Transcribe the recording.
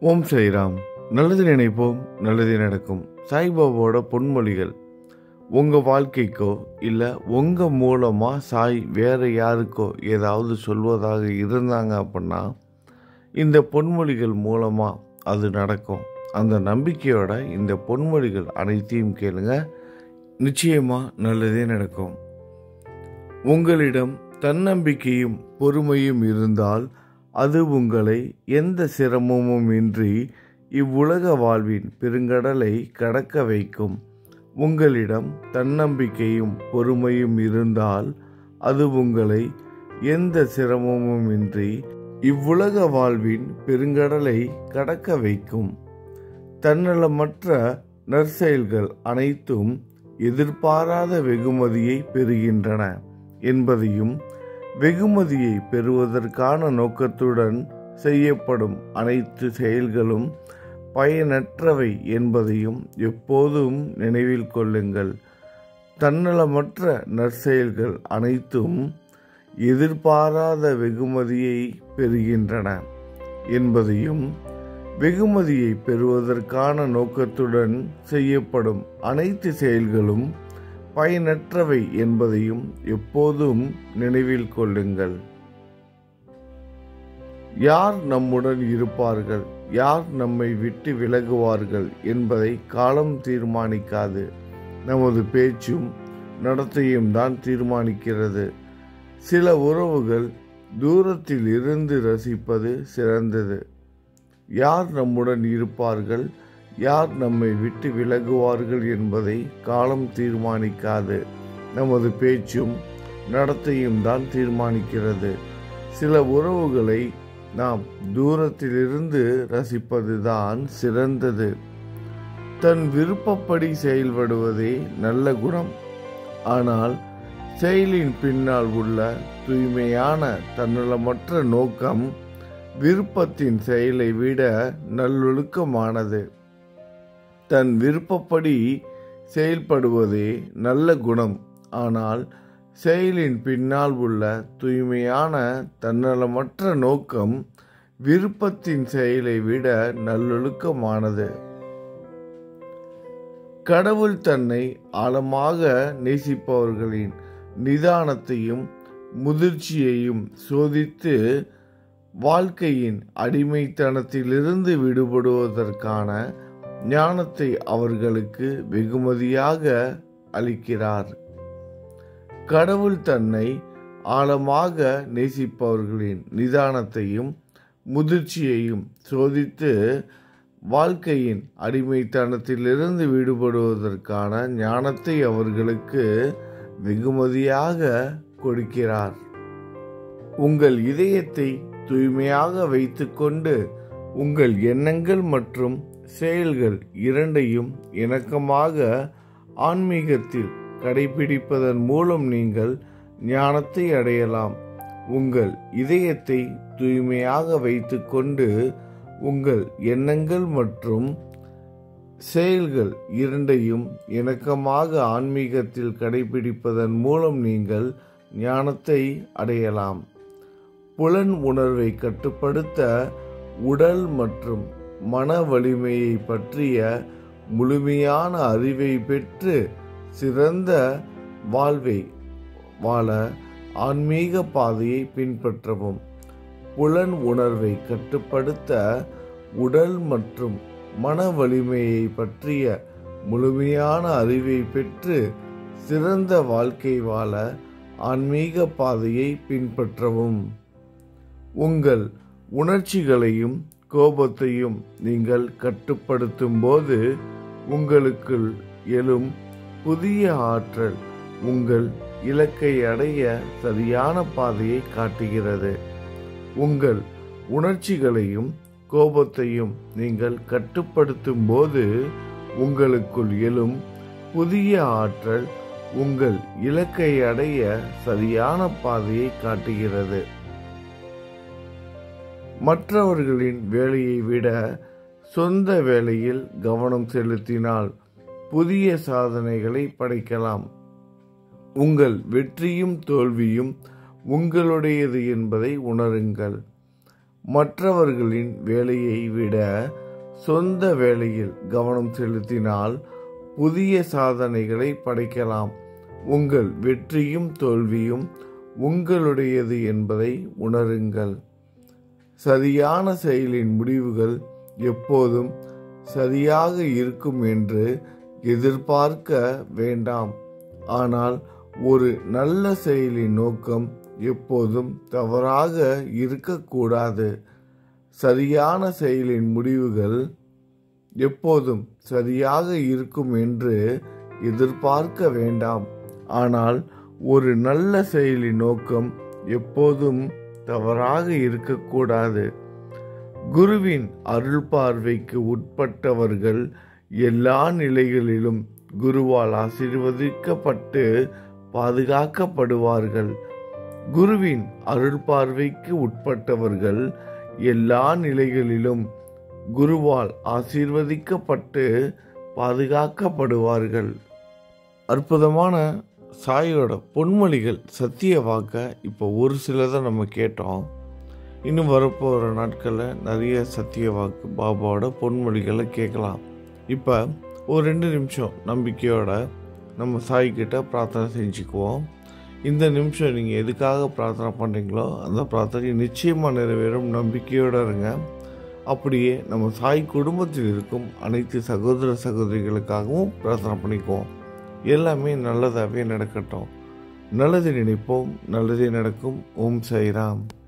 ஓம் சாய்ராம். நல்லது நினைப்போம், நல்லது நடக்கும். சாய்பாபாவோட பொன்மொழிகள் உங்கள் வாழ்க்கைக்கோ இல்லை உங்கள் மூலமாக சாய் வேறு யாருக்கோ ஏதாவது சொல்வதாக இருந்தாங்க அப்படின்னா இந்த பொன்மொழிகள் மூலமாக அது நடக்கும். அந்த நம்பிக்கையோட இந்த பொன்மொழிகள் அனைத்தையும் கேளுங்க, நிச்சயமாக நல்லதே நடக்கும். உங்களிடம் தன்னம்பிக்கையும் பொறுமையும் இருந்தால் அது உங்களை எந்த சிரமமும் இன்றி இவ்வுலக வாழ்வின் பெருங்கடலை கடக்க வைக்கும். உங்களிடம் தன்னம்பிக்கையும் பொறுமையும் இருந்தால் அது உங்களை எந்த சிரமமும் இன்றி இவ்வுலக வாழ்வின் பெருங்கடலை கடக்க வைக்கும். தன்னலமற்ற நற்செயல்கள் அனைத்தும் எதிர்பாராத வெகுமதியை பெறுகின்றன என்பதையும், வெகுமதியை பெறுவதற்கான நோக்கத்துடன் செய்யப்படும் அனைத்து செயல்களும் பயனற்றவை என்பதையும் எப்போதும் நினைவில் கொள்ளுங்கள். தன்னலமற்ற நற்செயல்கள் அனைத்தும் எதிர்பாராத வெகுமதியை பெறுகின்றன என்பதையும், வெகுமதியை பெறுவதற்கான நோக்கத்துடன் செய்யப்படும் அனைத்து செயல்களும் பயனற்றவை என்பதையும் எப்போதும் நினைவில் கொள்ளுங்கள். யார் நம்முடன் இருப்பார்கள், யார் நம்மை விட்டு விலகுவார்கள் என்பதை காலம் தீர்மானிக்காது. நமது பேச்சும் நடத்தையும் தான் தீர்மானிக்கிறது. சில உறவுகள் தூரத்தில் இருந்து ரசிப்பது சிறந்தது. யார் நம்முடன் இருப்பார்கள், யார் நம்மை விட்டு விலகுவார்கள் என்பதை காலம் தீர்மானிக்காது. நமது பேச்சும் நடத்தையும் தான் தீர்மானிக்கிறது. சில உறவுகளை நாம் தூரத்திலிருந்து ரசிப்பதுதான் சிறந்தது. தன் விருப்பப்படி செயல்படுவதே நல்ல குணம். ஆனால் செயலின் பின்னால் உள்ள தூய்மையான தன்னலமற்ற நோக்கம் விருப்பத்தின் செயலை விட நல்லொழுக்கமானது. தன் விருப்பப்படி செயல்படுவதே நல்ல குணம். ஆனால் செயலின் பின்னால் உள்ள தூய்மையான தன்னலமற்ற நோக்கம் விருப்பத்தின் செயலை விட நல்லொழுக்கமானது. கடவுள் தன்னை ஆழமாக நேசிப்பவர்களின் நிதானத்தையும் முதிர்ச்சியையும் சோதித்து வாழ்க்கையின் அடிமைத்தனத்திலிருந்து விடுபடுவதற்கான ஞானத்தை அவர்களுக்கு வெகுமதியாக அளிக்கிறார். கடவுள் தன்னை ஆழமாக நேசிப்பவர்களின் நிதானத்தையும் முதிர்ச்சியையும் சோதித்து வாழ்க்கையின் அடிமைத்தனத்திலிருந்து விடுபடுவதற்கான ஞானத்தை அவர்களுக்கு வெகுமதியாக கொடுக்கிறார். உங்கள் இதயத்தை தூய்மையாக வைத்துக்கொண்டு உங்கள் எண்ணங்கள் மற்றும் செயல்கள் இரண்டையும் இணக்கமாக ஆன்மீகத்தில் கடைபிடிப்பதன் மூலம் நீங்கள் ஞானத்தை அடையலாம். உங்கள் இதயத்தை தூய்மையாக வைத்துக்கொண்டு உங்கள் எண்ணங்கள் மற்றும் செயல்கள் இரண்டையும் இணக்கமாக ஆன்மீகத்தில் கடைபிடிப்பதன் மூலம் நீங்கள் ஞானத்தை அடையலாம். புலன் உணர்வை கட்டுப்படுத்த உடல் மற்றும் மன வலிமையை பற்றிய முழுமையான அறிவை பெற்று சிறந்த வாழ்வை வாழ ஆன்மீக பாதையை பின்பற்றவும். புலன் உணர்வை கட்டுப்படுத்த உடல் மற்றும் மன வலிமையை பற்றிய முழுமையான அறிவை பெற்று சிறந்த வாழ்க்கை வாழ ஆன்மீக பாதையை பின்பற்றவும். உங்கள் உணர்ச்சிகளையும் கோபத்தையும் நீங்கள் கட்டுப்படுத்தும் போது உங்களுக்குள் எழும் புதிய ஆற்றல் உங்கள் இலக்கை அடைய சரியான பாதையை காட்டுகிறது. உங்கள் உணர்ச்சிகளையும் கோபத்தையும் நீங்கள் கட்டுப்படுத்தும் போது உங்களுக்குள் எழும் புதிய ஆற்றல் உங்கள் இலக்கை அடைய சரியான பாதையை காட்டுகிறது. மற்றவர்களின் வேலையை விட சொந்த வேலையில் கவனம் செலுத்தினால் புதிய சாதனைகளை படைக்கலாம். உங்கள் வெற்றியும் தோல்வியும் உங்களுடையது என்பதை உணருங்கள். மற்றவர்களின் வேலையை விட சொந்த வேலையில் கவனம் செலுத்தினால் புதிய சாதனைகளை படைக்கலாம். உங்கள் வெற்றியும் தோல்வியும் உங்களுடையது என்பதை உணருங்கள். சரியான செயலின் முடிவுகள் எப்போதும் சரியாக இருக்கும் என்று எதிர்பார்க்க வேண்டாம். ஆனால் ஒரு நல்ல செயலின் நோக்கம் எப்போதும் தவறாக இருக்கக்கூடாது. சரியான செயலின் முடிவுகள் எப்போதும் சரியாக இருக்கும் என்று எதிர்பார்க்க வேண்டாம். ஆனால் ஒரு நல்ல செயலின் நோக்கம் எப்போதும் தவறாக இருக்கக்கூடாது. குருவின் அருள் பார்வைக்கு உட்பட்டவர்கள் எல்லா நிலைகளிலும் குருவால் ஆசீர்வதிக்கப்பட்டு பாதுகாக்கப்படுவார்கள். குருவின் அருள் பார்வைக்கு உட்பட்டவர்கள் எல்லா நிலைகளிலும் குருவால் ஆசீர்வதிக்கப்பட்டு பாதுகாக்கப்படுவார்கள். அற்புதமான சாயோட பொன்மொழிகள் சத்திய வாக்க இப்போ ஒரு சிலதை நம்ம கேட்டோம். இன்னும் வரப்போகிற நாட்களில் நிறைய சத்திய வாக்கு பாபாவோட பொன்மொழிகளை கேட்கலாம். இப்போ ஒரு 2 நிமிஷம் நம்பிக்கையோட நம்ம சாய்கிட்ட பிரார்த்தனை செஞ்சுக்குவோம். இந்த நிமிஷம் நீங்கள் எதுக்காக பிரார்த்தனை பண்ணுறீங்களோ அந்த பிரார்த்தனை நிச்சயமாக நிறைவேறும் நம்பிக்கையோடு இருங்க. அப்படியே நம்ம சாய் குடும்பத்தில் இருக்கும் அனைத்து சகோதர சகோதரிகளுக்காகவும் பிரார்த்தனை பண்ணிக்குவோம். எல்லாமே நல்லதாகவே நடக்கட்டும். நல்லது நினைப்போம், நல்லதே நடக்கும். ஓம் சாய்ராம்.